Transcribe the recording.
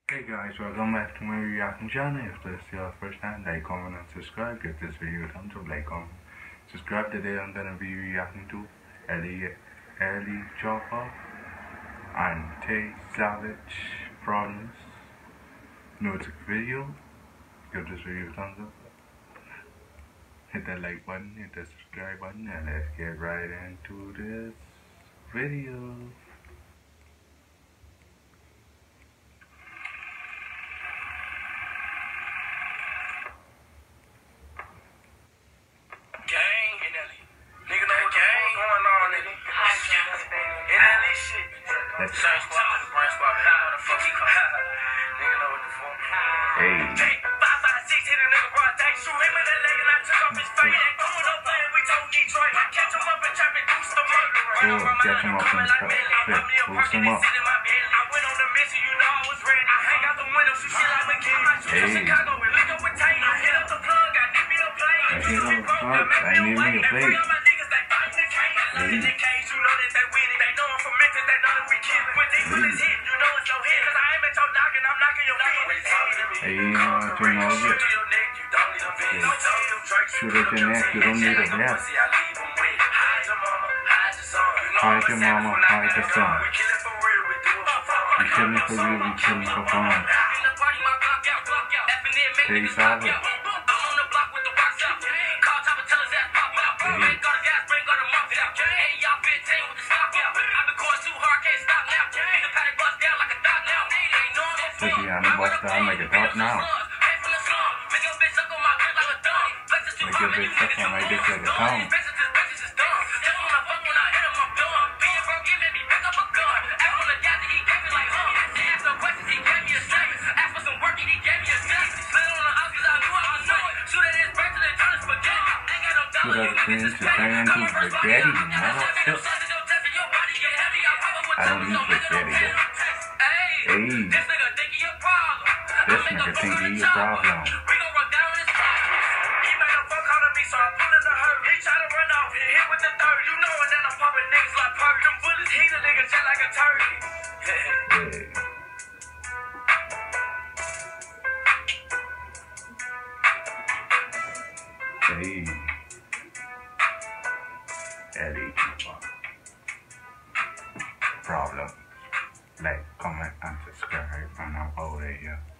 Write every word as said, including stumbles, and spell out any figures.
Hey guys, welcome back to my reaction channel. If this is your first time, like, comment and subscribe. Give this video a thumbs up, like, comment, subscribe. Today I'm gonna be reacting to N L E Choppa and TaySav Problems music video. Give this video a thumbs up. Hit that like button, hit the subscribe button, and let's get right into this video. Let's go. Hey. Cool, catch him up in the clip. Boost him up. Hey. I hit on the plug. I need me a plate. Hey. Hey, you know what you know it. Shoot at your neck, you don't need a breath. Hide your mama, hide your son. We killing for real, we killing for fun. TaySav. Hey. Tiana bust down like a dog now. Make your bitch suck on my dick like a tongue. Shoot out the things to turn into spaghetti, motherfucker. I don't eat spaghetti though. Hey. This nigga think he a problem. Hey. N L E Choppa Problems. Like, comment, and subscribe, and I'm over here.